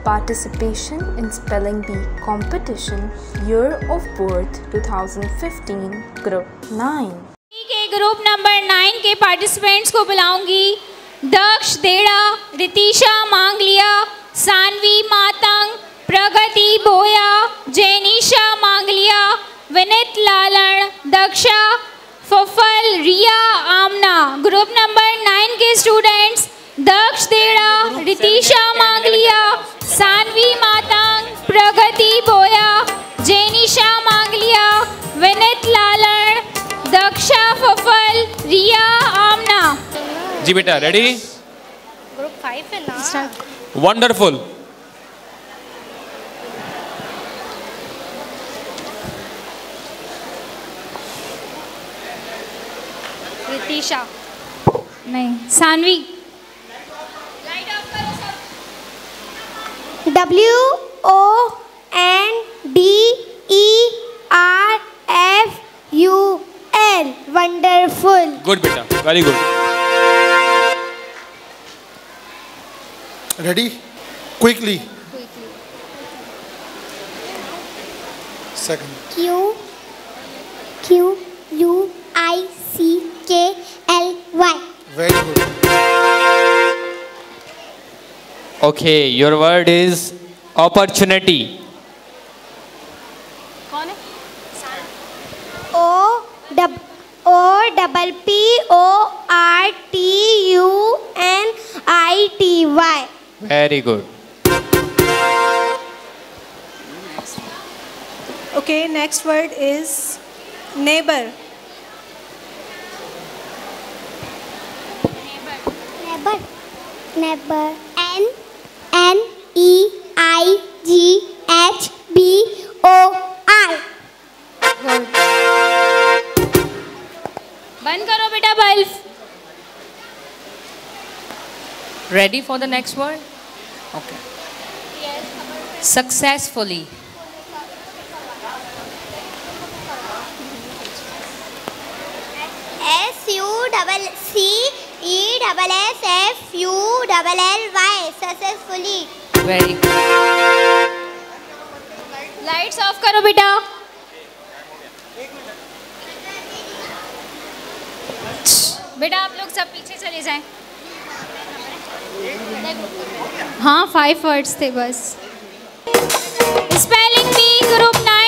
participation in Spelling Bee competition, year of birth 2015, group 9. के group number 9 के participants को बुलाऊंगी। दक्ष Dedha, Ritisha Mangaliya, Sanvi Matang, Pragati Boya, Jainisha Mangaliya, Vinit Lalan, Daksha Phaphal, Riya Amna. Group number 9 के students Daksh Dedha, Ritisha Mangaliya, Sanvi Matang, Pragati Boya, Jainisha Mangaliya, Vinit Lalan, Daksha Phaphal, Riya आमना। जी बेटा रेडी? ग्रुप 5 है ना? वंडरफुल। रितिशा नहीं, सानवी। WONDERFUL, wonderful. गुड बेटा, very good. Ready? Quickly. Second. QUICKLY. Very good. Okay, your word is opportunity. कौन है? OPPORTUNITY. Very good. Okay, next word is neighbor. Neighbor. NEIGHBOR. बंद करो बेटा bulb. Ready for the next word? Okay. Successfully. SUCCESSFULLY. Successfully. Very good. Lights off करो बेटा। बेटा आप लोग सब पीछे चले जाएं। हाँ 5 वर्ड्स थे बस। Spelling B group 9